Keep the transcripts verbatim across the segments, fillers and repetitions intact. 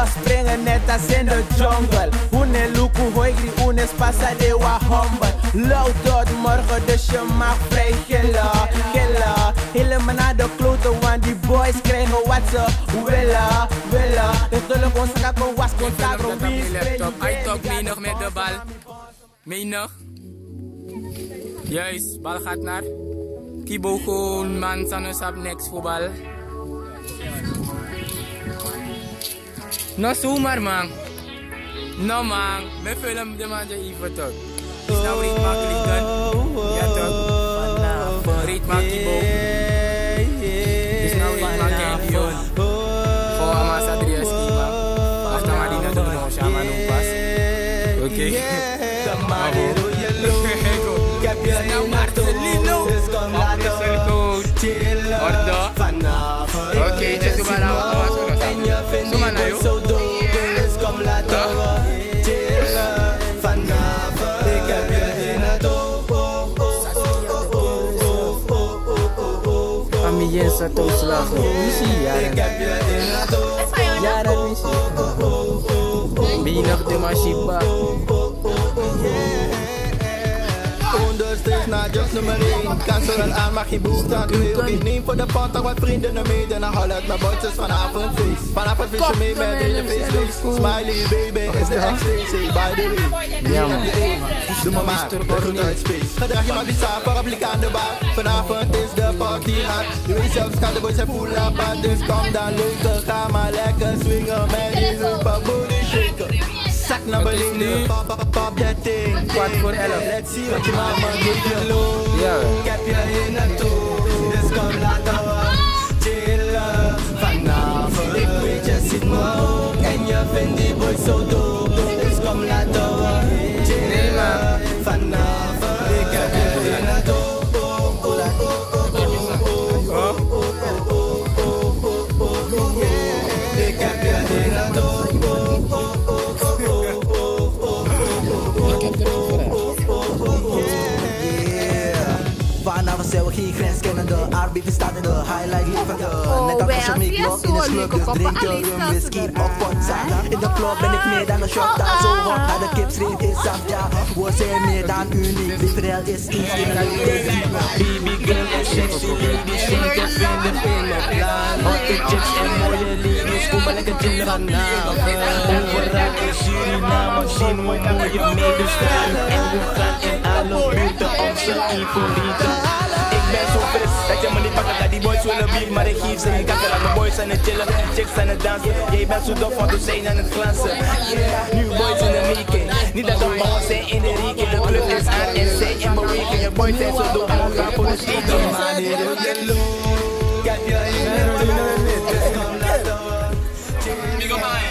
springen net als in de jungle. Une luku hoigri, une spasa de wa humble. Loud tot morgen, dus je mag vrij gillen, gillen. Helemaal naar de kloten, want die boys krijgen wat ze willen, willen. Dus zullen we ons kakken was contact, Robin. Hij toch mee nog met de bal. Mee nog. Juist, bal gaat naar Kibo Koon, man, Sanus op next voetbal. No zomaar man. No man, we film de man je even toch. Is nou Reed makkelijk dan? Ja toch? Reed makkelijk Kibo. Is nou Reed makkelijk joh. Voor Amasa Adrias Kiba. Achter maar die naar de bron, Shama no pas. Oké. Nou Marcelino. Ordo. Oké, just zomaar nou. Zomaar nou joh. Yes, atau selalu misi yaran. Yaran misi. Binak de mashiba. Ondersteeds naar just nummer één. Cancel aan, mag je boostaan. Ik neem voor de pantak wat vrienden naar mee. Dan haal het naar bootjes vanavond feest. Vanavond vis je mee met hele feestfeest. Smiley baby is de ex-T C by the way. Ja man. Doe maar maar, de groene uit space. Gedrag je maar bizar, paraplu aan de bar. Vanavond is de party hard. Je weet zelfs kan de boys zijn full apart. Dus kom dan leuk, ga maar lekker swingen met die super booty shaker. Zak naar beneden, pop, pop, pop that thing. Kwart voor elf. Let's see wat je mama geeft je low. Ik heb je in het toe, dus kom laten we chillen. Vanavond, ik weet je ziet me ook. En je vindt die boy zo dope. Dus kom laten we chillen. Vanavond, ik heb je in het toe. Ik heb je in het toe. Vanavond zijn we geen grenskennende, arbeider staat in de highlight levende. Net als je make love in de club, dus drink je rum, whisky of vodka. In de club ben ik meer dan een shot daar, zo hot, maar de kipsreef is zacht, ja. We zijn meer dan uniek, liefdeel is iets in een leven. Baby girl is sexy, baby shake en vinden in het plan. Hotte chips en mooie ladies, kom maar lekker chillen vanavond. Overal in Suriname zien we mooie medestaan. En we gaan in alle buurten om ze favorieten. Ik ben zo fris dat je me niet pakt dat die boys willen beef, maar ik geef ze niet kakker aan de boys aan het chillen, chicks aan het dansen. Jij bent zo dof want we zijn aan het glansen. Yeah, new boys in de making. Niet dat de ballen zijn in de rieken, de club is aan en zij in beweging. Je boys zijn zo dope en we gaan voor de eten. Man, hier is de look. Heb je in de look? Dus kom laten we chillen.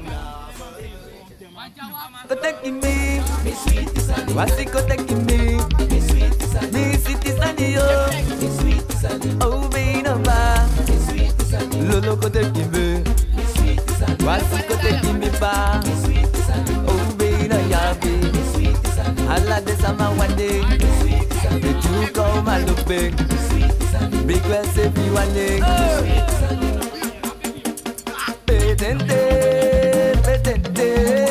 Koteki me, wasi koteki me, me sweet is ani yo, oh me no ba, lolo koteki me, wasi koteki me ba, oh me no yabe, alla de sama one day, the two come and look big, big well say be one day, petente, petente.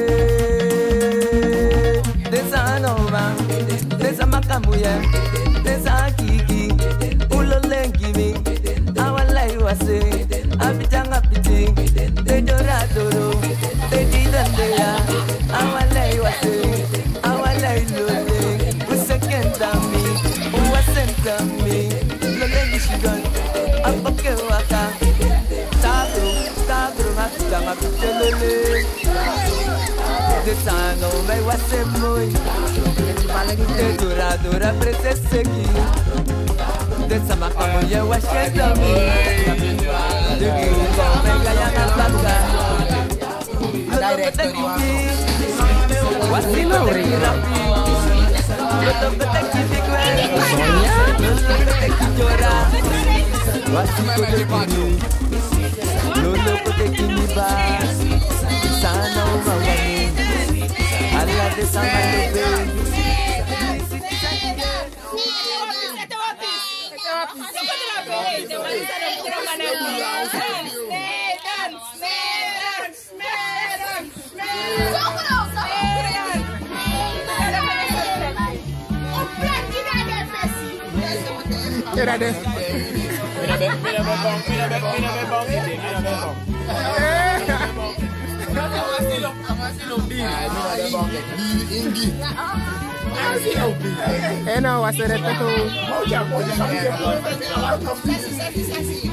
Desa makamuye, desa kiki, ulo lengi mi, awalai wase, abijang abijing, de doradoro, de didandea, awalai wase, awalai lole, usekenda mi, uwasenta mi, lo lengi shigan, apoke waka, tabro, tabro mafita mafita lole. The sun of my was a boy. The dura dura princess aquí. The samakamoya was a dummy. The girl of my gayana banga. Director what's the lorry? What of the technique? What's the lorry? Lolo protecting ba. Sana umawani. Allah de sama lobe. Dance, dance, dance. Smeran! Smeran! Soko daw! Smeran! O plaki na de pesi! Mira de. Mira be, mira be bom, mira be, mira be bom, mira be bom. Amasilo, amasilo bi. Mira be bom. Bi ingi. Amasilo bi. Eh no, was it to? Moja, moja. Sexy, sexy, sexy.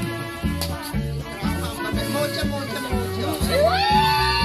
Moja, moja, moja.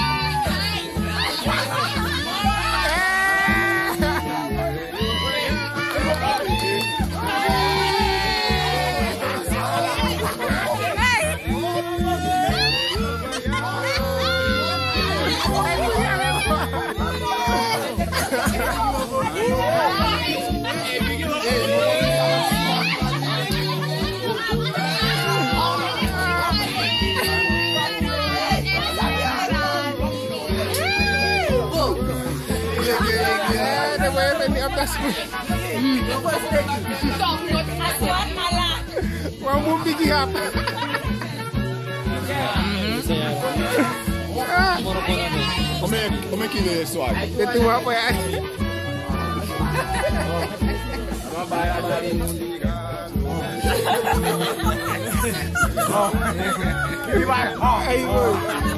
Wang mau bikin apa? Como é, como é que é isso aí? Itu apa ya? Vai, ó. Aí,